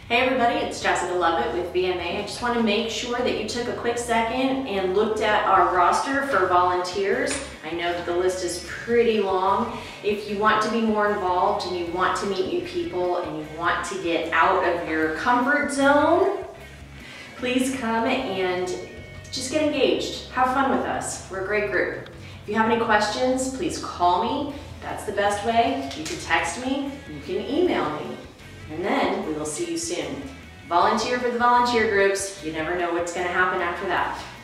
Hey everybody, it's Jessica Lovett with VMA. I just want to make sure that you took a quick second and looked at our roster for volunteers. I know that the list is pretty long. If you want to be more involved and you want to meet new people and you want to get out of your comfort zone, please come and just get engaged. Have fun with us. We're a great group. If you have any questions, please call me. That's the best way. You can text me, you can email me. And then we will see you soon. Volunteer for the volunteer groups. You never know what's going to happen after that.